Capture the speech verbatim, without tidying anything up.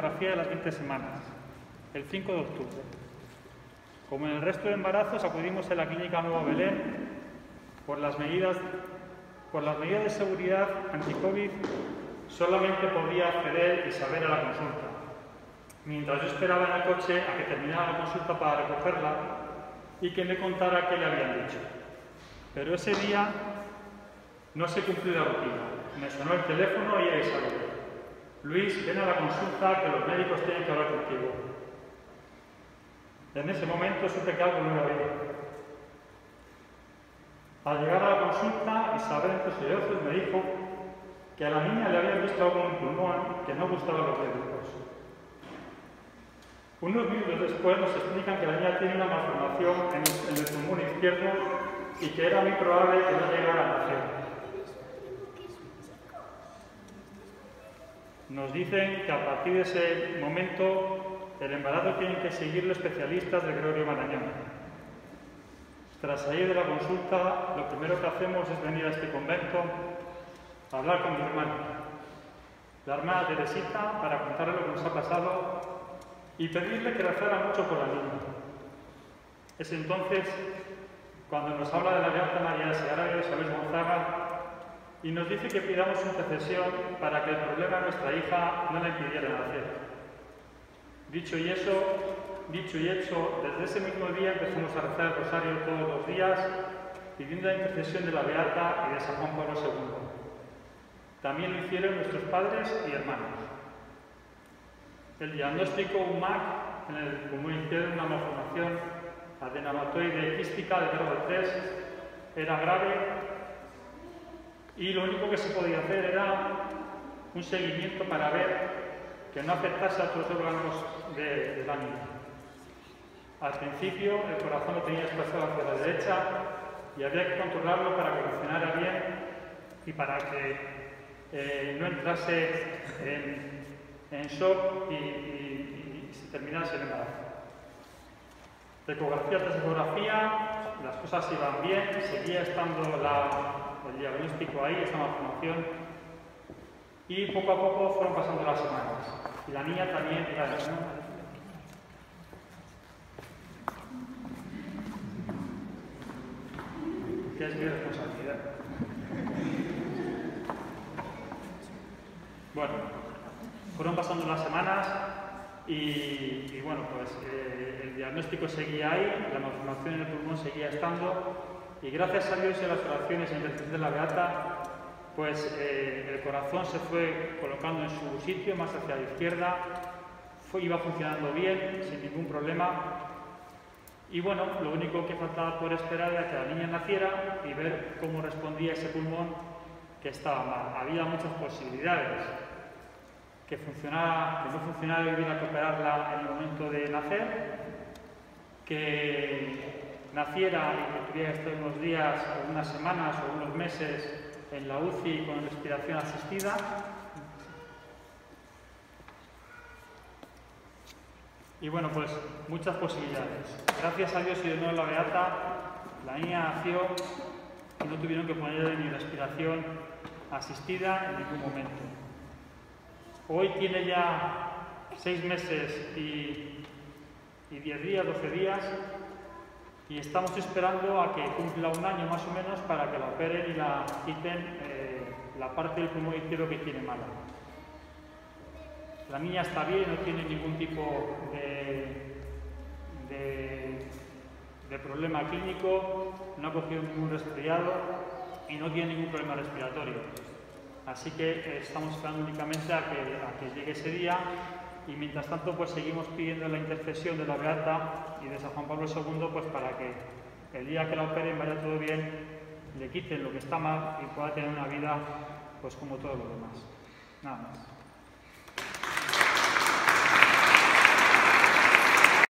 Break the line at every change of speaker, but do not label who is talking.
ecografía de las veinte semanas, el cinco de octubre. Como en el resto de embarazos, acudimos a la Clínica Nuevo Belén por las medidas, por las medidas de seguridad anti-COVID. Solamente podía acceder Isabel a la consulta. Mientras yo esperaba en el coche a que terminara la consulta para recogerla y que me contara qué le habían dicho. Pero ese día no se cumplió la rutina. Me sonó el teléfono y era Isabel. Luis, ven a la consulta que los médicos tienen que hablar contigo. En ese momento supe que algo no iba bien. Al llegar a la consulta, Isabel entre sollozos me dijo que a la niña le habían visto algo en el pulmón que no gustaba a los médicos. Unos minutos después nos explican que la niña tiene una malformación en el, en el pulmón izquierdo y que era muy probable que no llegara a nacer. Nos dicen que a partir de ese momento el embarazo tienen que seguirlo especialistas de Gregorio Marañón. Tras salir de la consulta, lo primero que hacemos es venir a este convento a hablar con mi hermana, la hermana Teresita, para contarle lo que nos ha pasado y pedirle que rezara mucho por la niña. Es entonces cuando nos habla de la Beata María Segarra de Isabel Gonzaga y nos dice que pidamos intercesión para que el problema de nuestra hija no la impidiera nacer. Dicho y eso, dicho y hecho, desde ese mismo día empezamos a rezar el rosario todos los días, pidiendo la intercesión de la Beata y de San Juan Pablo segundo. También lo hicieron nuestros padres y hermanos. El diagnóstico U M A C en el pulmón izquierdo, una malformación adenomatoide quística de grado tres, era grave y lo único que se podía hacer era un seguimiento para ver que no afectase a otros órganos de, de la niña. Al principio el corazón lo tenía desplazado hacia la derecha y había que controlarlo para que funcionara bien y para que eh, no entrase en, en shock y, y, y se terminase el embarazo. Ecografía tras ecografía, las cosas iban bien, seguía estando la, el diagnóstico ahí, esa malformación, y poco a poco fueron pasando las semanas. Y la niña también era de ¿no? que es mi responsabilidad. Bueno, fueron pasando las semanas y, y bueno, pues eh, el diagnóstico seguía ahí, la malformación en el pulmón seguía estando y gracias a Dios y a las oraciones y la intercesión de la Beata, pues eh, el corazón se fue colocando en su sitio, más hacia la izquierda, fue, iba funcionando bien, sin ningún problema. Y bueno, lo único que faltaba por esperar era que la niña naciera y ver cómo respondía ese pulmón que estaba mal. Había muchas posibilidades. Que, funcionara, que no funcionara y hubiera que operarla en el momento de nacer, que naciera y que tuviera que estar unos días, o unas semanas o unos meses en la U C I con respiración asistida. Y bueno, pues muchas posibilidades. Gracias a Dios y de nuevo la Beata, la niña nació y no tuvieron que ponerle ni respiración asistida en ningún momento. Hoy tiene ya seis meses y, y diez días, doce días, y estamos esperando a que cumpla un año más o menos para que la operen y la quiten eh, la parte del pulmón izquierdo que tiene mala. La niña está bien, no tiene ningún tipo de, de, de problema clínico, no ha cogido ningún resfriado y no tiene ningún problema respiratorio. Así que eh, estamos esperando únicamente a que, a que llegue ese día y mientras tanto pues seguimos pidiendo la intercesión de la Beata y de San Juan Pablo segundo pues para que el día que la operen vaya todo bien, le quiten lo que está mal y pueda tener una vida pues como todos los demás. Nada más.